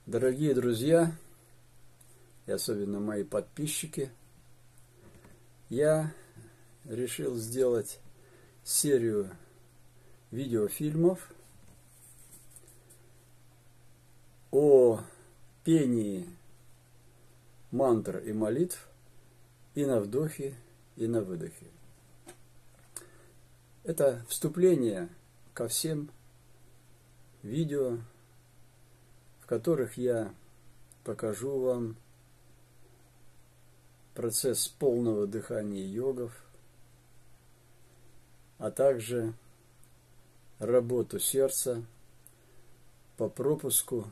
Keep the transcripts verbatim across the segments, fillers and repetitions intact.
Дорогие друзья, и особенно мои подписчики, я решил сделать серию видеофильмов о пении мантр и молитв и на вдохе, и на выдохе. Это вступление ко всем видео, в которых я покажу вам процесс полного дыхания йогов, а также работу сердца по пропуску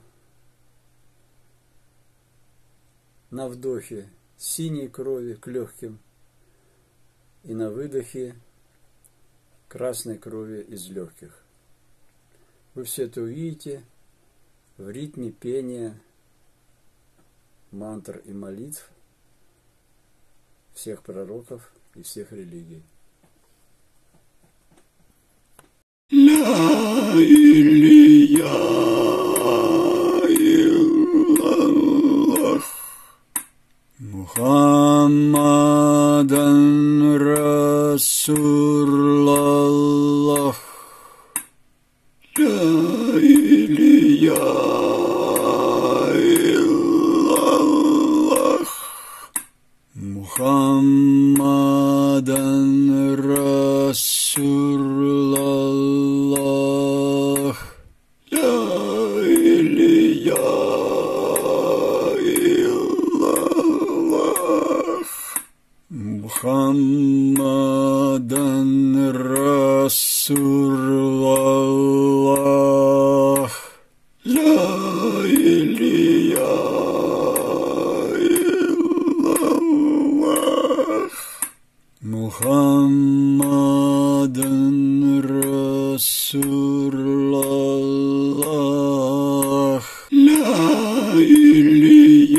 на вдохе синей крови к легким и на выдохе красной крови из легких. Вы все это увидите в ритме пения мантр и молитв всех пророков и всех религий. لا إله إلا الله محمد رسول الله لا إله إلا الله محمد رسول الله لا إله إلا الله محمد رسول الله لا إله إلا الله محمد رسول الله لا إله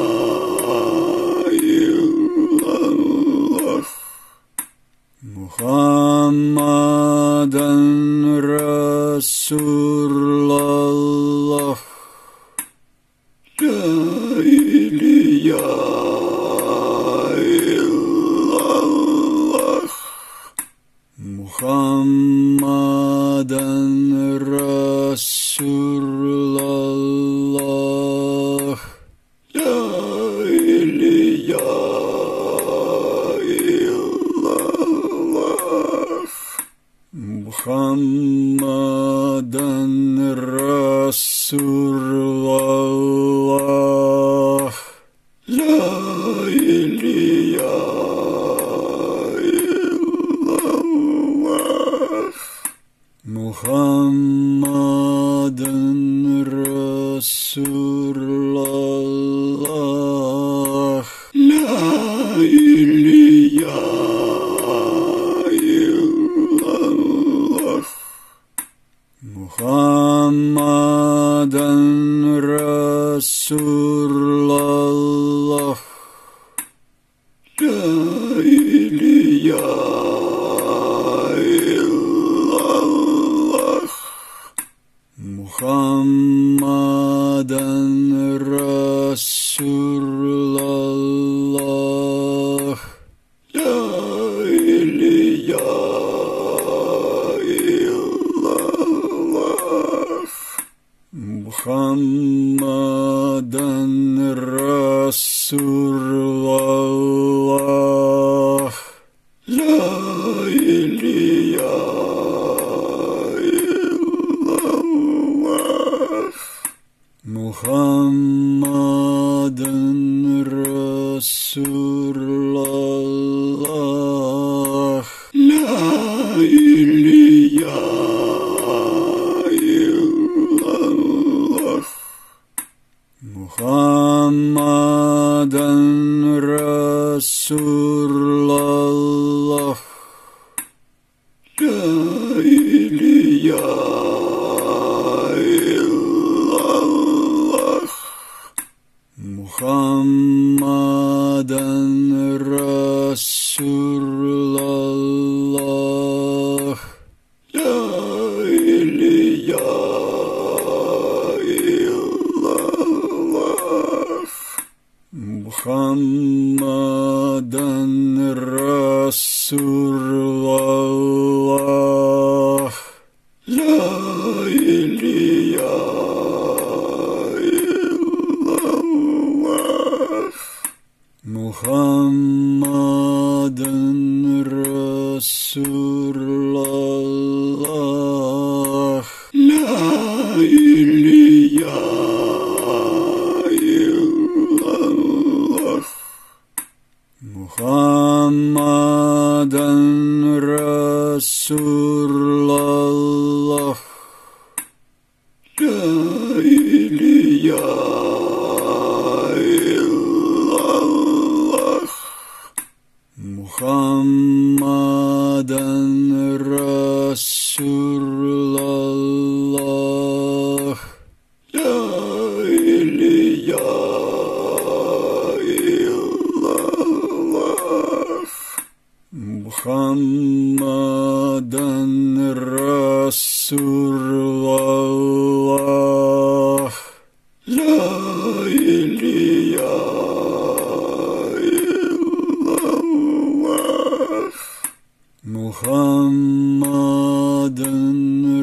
إلا الله محمد رسول الله لا إله إلا الله محمد رسول الله لا إله إلا الله محمد رسول الله لا إله إلا الله محمد رسول الله لا إله إلا الله محمد رسول الله لا إله إلا الله محمد رسول الله لا إله إلا الله محمد رسول الله لا إله إلا الله محمد رسول الله لا إله إلا الله محمد رسول الله لا إله إلا الله محمد رسول الله لا إله إلا الله illallah Muhammadan Rasulullah La ilaha illallah Muhammadan Rasulullah La ilaha illallah Muhammadan Rasulullah La ilaha illallah Muhammadan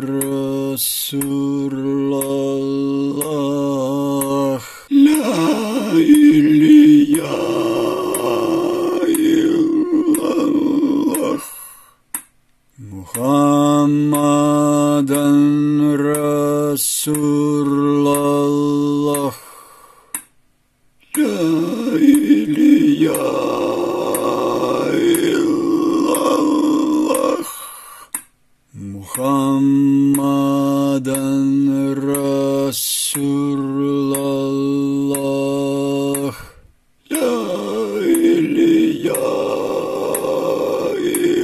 Rasulullah La ilaha illallah Muhammadan Rasulullah La ilaha illallah Muhammadan Rasulullah La ilaha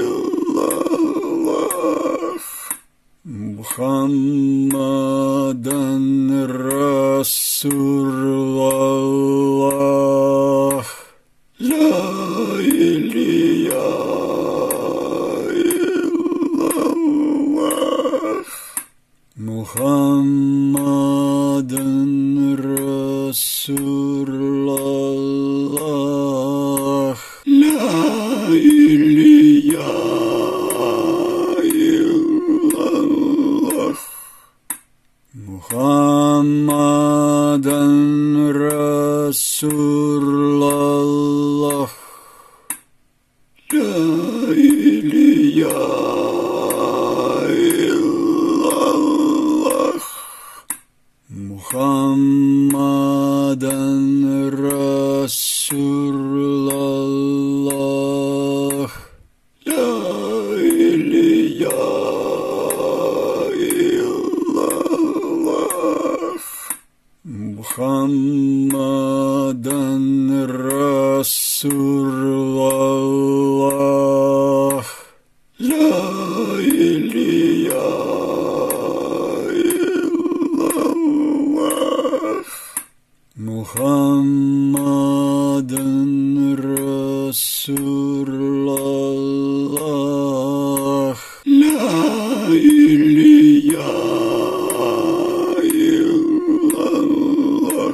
illallah Muhammadan Rasulullah La ilaha illallah Muhammadan Rasulullah La ilaha illallah Muhammadan Rasulullah La ilaha illallah Muhammadan Rasulullah La ilaha illallah Muhammadan Rasulullah La ilaha illallah Muhammadan Rasulullah La ilaha illallah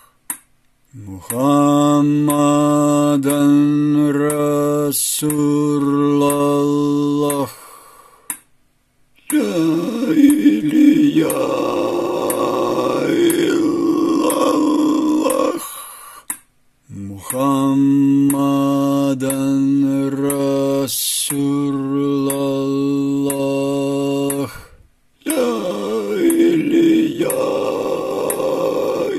Muhammadan Rasulullah La ilaha illallah Muhammadan Rasulullah La ilaha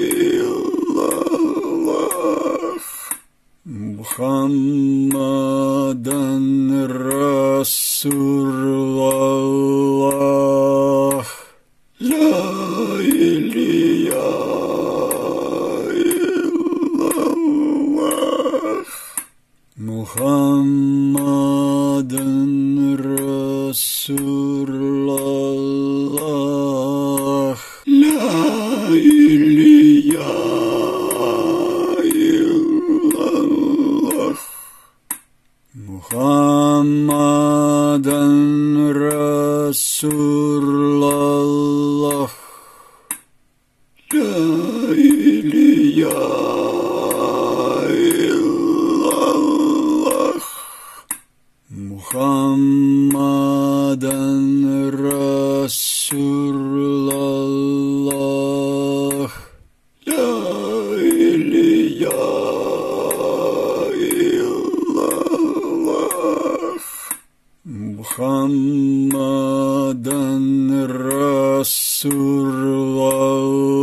illallah Muhammadan Rasulullah La ilaha illallah Muhammadan Rasulullah La ilaha illallah Muhammadan Rasulullah La ilaha illallah Muhammadan Rasulullah La ilaha illallah Muhammadan Rasulullah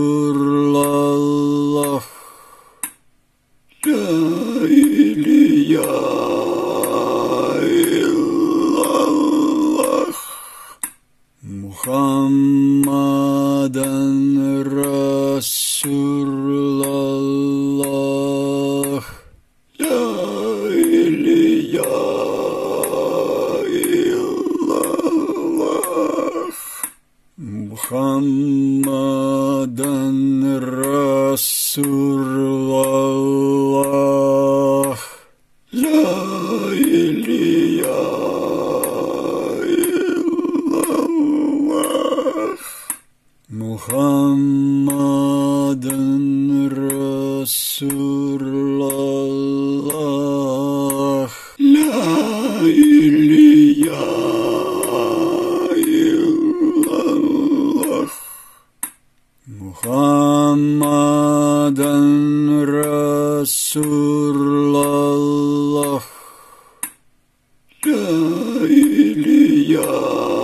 Расулаллах, ла илля иллаллах, Мухаммадан Расулаллах, ла илля иллаллах, Мухаммадан Расулаллах, ла илля иллаллах, Мухаммадан Расулаллах, ла илля иллаллах, Мухаммадан Расулаллах, ла илля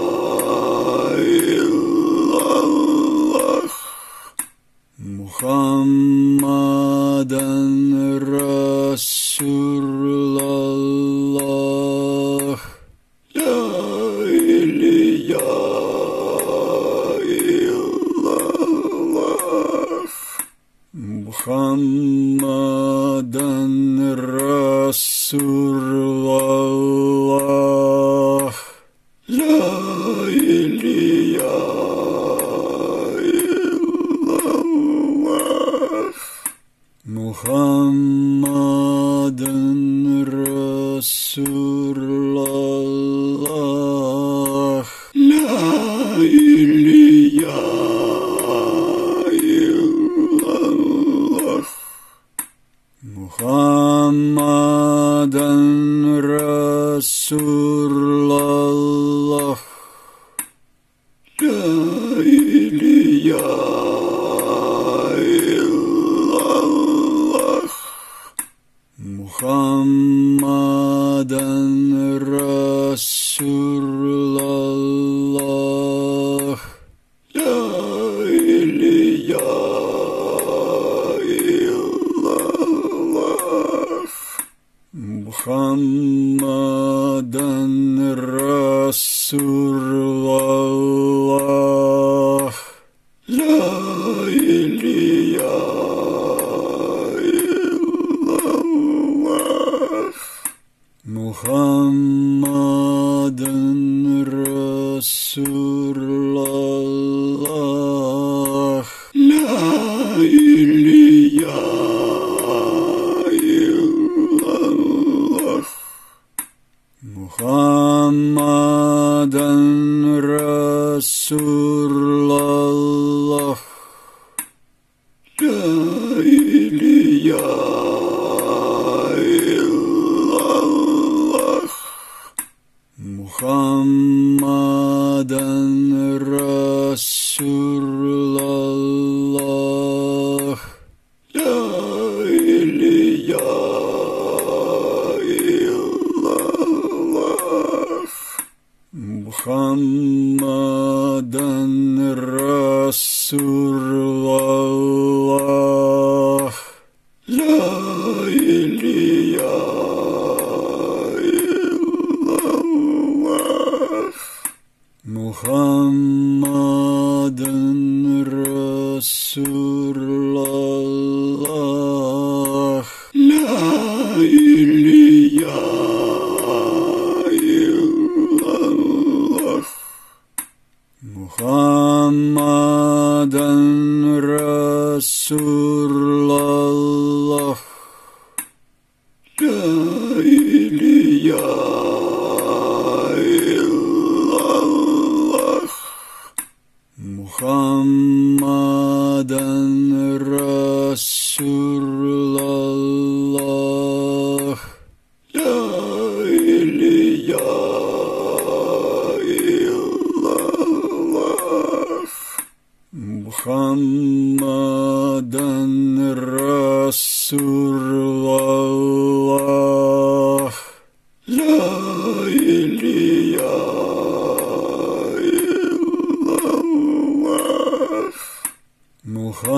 иллаллах, Мухаммадан Расулаллах, ла илля иллаллах, Мухаммадан Расулаллах, ла илля иллаллах, Мухаммадан Расулаллах, ла илля иллаллах, Мухаммадан Расулаллах, ла илля иллаллах, Мухаммадан Расулаллах, ла илля иллаллах, Мухаммадан Расулаллах, ла илля иллаллах, Мухаммадан Расулаллах, ла илля иллаллах, Мухаммадан Расулаллах, ла илля иллаллах, Мухаммадан Расулаллах, ла илля иллаллах, Мухаммадан Расулаллах, ла илля иллаллах, Мухаммадан Расулаллах, ла илля иллаллах, Мухаммадан Расулаллах, ла илля иллаллах, Мухаммадан Расулаллах, ла илля иллаллах, Мухаммадан Расулаллах, ла илля иллаллах, Мухаммадан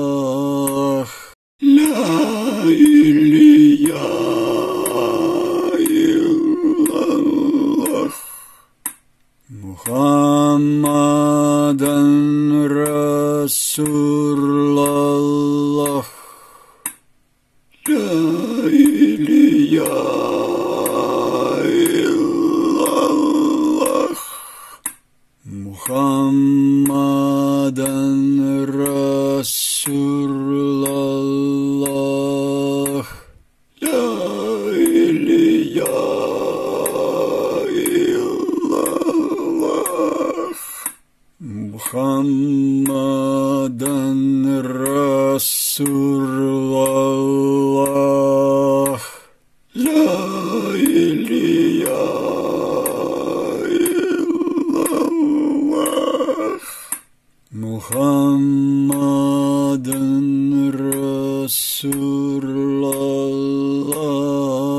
illallah, la ilaha illallah, Muhammadan Rasulullah, la ilaha illallah, Muhammadan Rasulullah, la ilaha illallah, Muhammadan Rasulullah, la ilaha illallah, Muhammadan Rasulullah.